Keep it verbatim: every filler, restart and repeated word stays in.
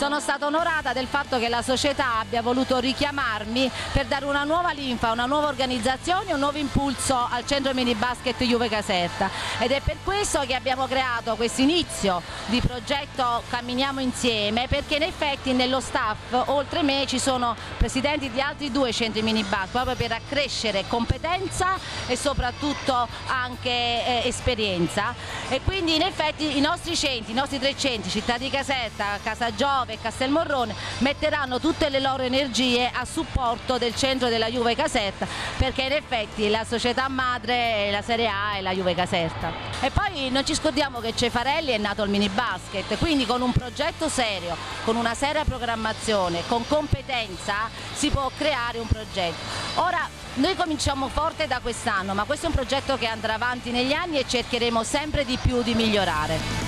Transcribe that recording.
sono stata onorata del fatto che la società abbia voluto richiamarmi per dare una nuova linfa, una nuova organizzazione, un nuovo impulso al centro mini basket Juve Caserta, ed è per questo che abbiamo creato questo inizio di progetto Camminiamo Insieme, perché in effetti nello staff oltre me ci sono presidenti di altri due centri mini basket, proprio per accrescere competenza e soprattutto anche eh, esperienza, e quindi in effetti i nostri centri, i nostri tre centri, Città di Caserta, Casa Giove e Castelmorrone, metteranno tutte le loro energie a supporto del centro della Juve Caserta, perché in effetti la società madre, la Serie A, è la Juve Caserta. E poi non ci scordiamo che Cefarelli è nato al mini basket, quindi con un progetto serio, con una seria programmazione, con competenza si può creare un progetto. Ora noi cominciamo forte da quest'anno, ma questo è un progetto che andrà avanti negli anni e cercheremo sempre di più di migliorare.